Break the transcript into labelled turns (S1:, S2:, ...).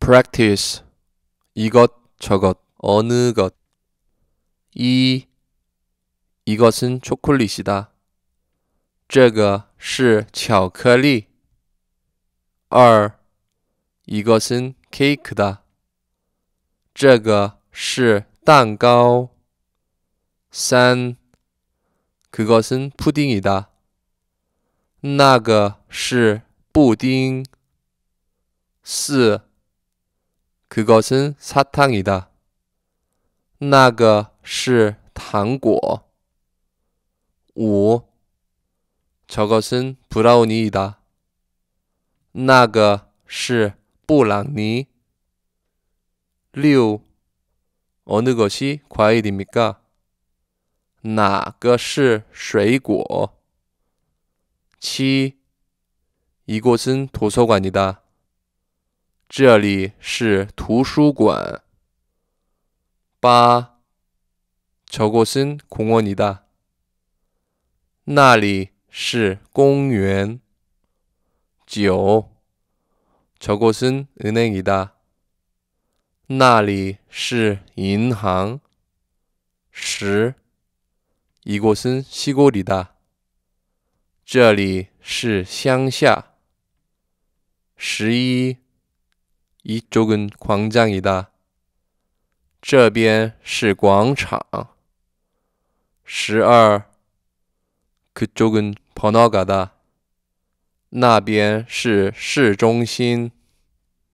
S1: practice 이것 저것 어느 것 이것은 초콜릿이다. 这个是巧克力。2. 이것은 케이크다. 这个是蛋糕。3. 그것은 푸딩이다. 那个是布丁。4. 그것은 사탕이다. 那个是糖果。5. 저것은 브라우니이다. 那个是布朗尼。6. 어느 것이 과일입니까? 哪个是水果？ 7. 이곳은 도서관이다. 这里是图书馆。8. 저곳은 공원이다. 那里是公园。9. 저곳은 은행이다. 那里是银行。10. 이곳은 시골이다. 这里是乡下。11. 이쪽은 광장이다. 这边是广场。12. 그쪽은 번화가다. 那边是市中心。